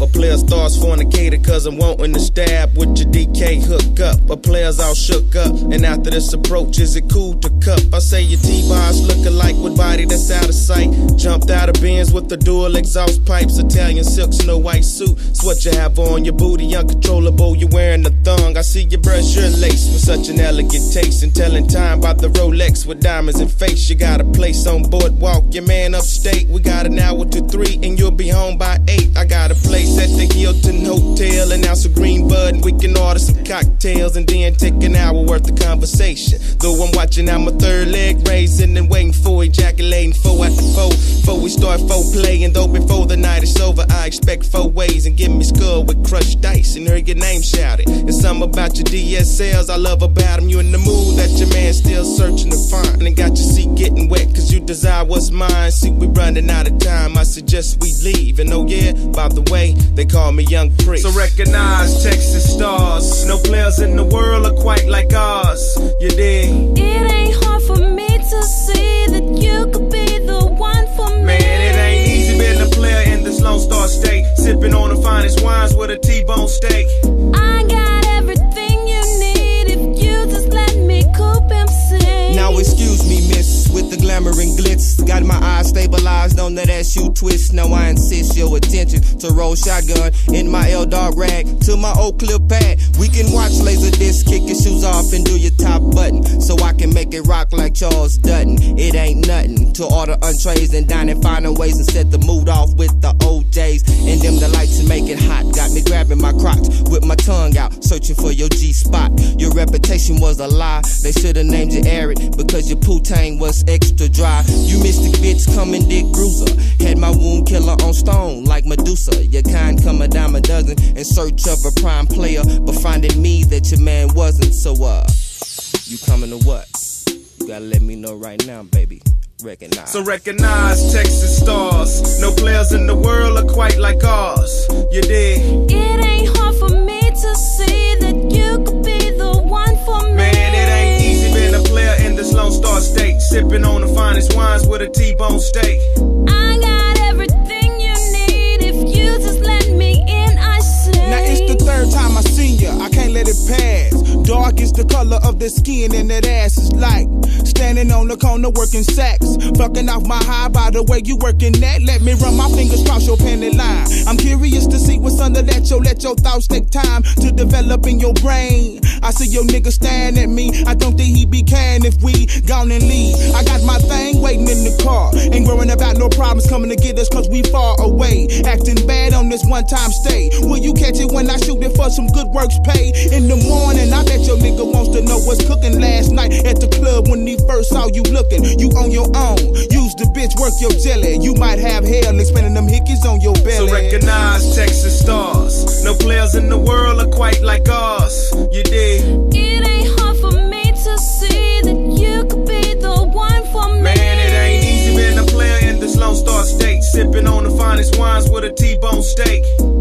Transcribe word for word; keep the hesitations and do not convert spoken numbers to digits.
A player starts fornicating cause I'm wanting to stab with your D K hook up. A player's all shook up, and after this approach, is it cool to cup? I say your T-bars look alike with body that's out of sight. Jumped out of Benz with the dual exhaust pipes. Italian silks in a white suit. It's what you have on your booty, uncontrollable. You're wearing a thong. I see you brush your lace with such an elegant taste. And telling time about the Rolex with diamonds and face. You got a place on Boardwalk, your man upstate. We got an hour to three and you'll be home by eight. I got a place at the Hilton Hotel, an ounce of green bud, and we can order some cocktails and then take an hour worth of conversation. Though I'm watching out my third leg raising and waiting for ejaculating four after four. Before we start four playing, though before the night is over, I expect four ways and give me skull with crushed dice and hear your name shouted. And something about your D S Ls I love about them. You in the mood that your man still searching to find, and got your seat getting wet cause you desire what's mine. See we running out of time, I suggest we leave. And oh yeah, by the way, they call me Young Priest. So recognize Texas stars, no players in the world are quite like ours. You dig? It ain't hard for me to see that you could be the one for me. Man, it ain't easy being a player in this Lone Star State, sipping on the finest wines with a T-bone steak. I got everything you need if you just let me Coop M C. Now excuse me, miss, with the glamour and glitz. Got my eyes stabilized on that ass you twist. Now I insist your attention to roll shotgun in my L-Dog rag to my old clip pad. We can watch Laserdisc, kick your shoes off and do your top button, so I can make it rock like Charles Dutton. It ain't nothing to order entrees and dine and finding ways and set the mood off with the O Js and them the lights and make it hot. Got me grabbing my crotch with my tongue out, searching for your G-spot. Your reputation was a lie. They should've named you Arid because your poutine was extra dry. You mystic bitch coming dick bruiser, had my wound killer on stone like Medusa. Your kind come a dime a dozen in search of a prime player, but finding me that your man wasn't. So uh, you coming to what? You gotta let me know right now, baby. Recognize. So recognize Texas stars, no players in the world are quite like ours. You dig? It ain't hard for me to see that you could be the one for me. Man, it ain't easy being a player in this Lone Star State, sipping on the finest wines with a T-bone steak. I got everything you need if you just let me in, I say. Now it's the third time I seen ya, I can't let it pass. Dark is the color of the skin and that ass is like standing on the corner working sacks. Fucking off my high by the way you working that. Let me run my fingers across your panty line. I'm curious to see what's under that. Yo, let your thoughts take time to develop in your brain. I see your nigga staring at me. I don't think he be caring if we gone and leave. I got my thing waiting in the car. Ain't worrying about no problems coming to get us cause we far away. Acting bad on this one time stay. Will you catch it when I shoot it for some good works pay? In the morning, I bet your nigga wants to know what's cooking last night at the club when he first saw you looking. You on your own. Use the bitch, work your jelly. You might have hell expanding them hickeys on your belly. So recognize Texas stars, no players in the world are quite like ours. You dig? It ain't hard for me to see that you could be the one for me. Man, it ain't easy being a player in this Lone Star State, sipping on the finest wines with a T-bone steak.